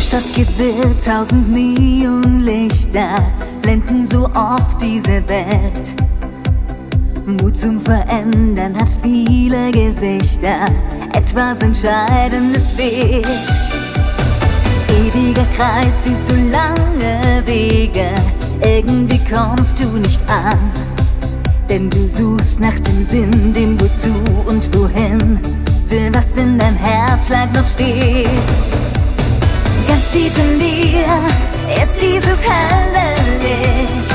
Stadt geht wild, 1000 Neonlichter blenden so oft diese Welt. Mut zum Verändern hat viele Gesichter, etwas Entscheidendes fehlt. Ewiger Kreis, viel zu lange Wege, irgendwie kommst du nicht an. Denn du suchst nach dem Sinn, dem Wozu und Wohin, für was in dein Herzschlag noch steht. Ganz tief in dir ist dieses helle Licht,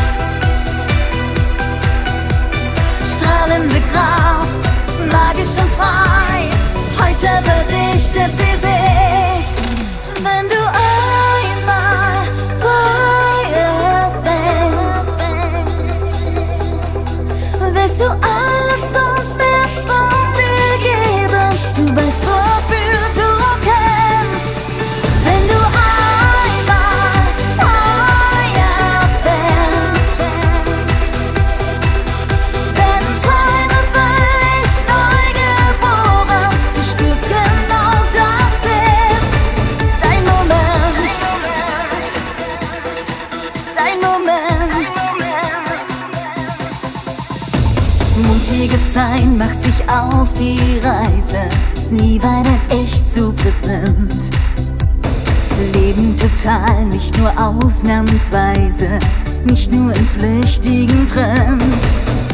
strahlende Kraft, magisch und frei, heute verdichtet sie sich. Wenn du einmal Feuer fängst, willst du alles und mehr von dir geben. Du weißt, wofür du kämpfst. Wenn du einmal Feuer fängst, werden Träume völlig neu geboren. Du spürst genau, das ist dein Moment. Dein Moment. Mutiges Sein macht sich auf die Reise, nie war dein Ich so präsent. Leben total, nicht nur ausnahmsweise, nicht nur in flüchtigen Trend.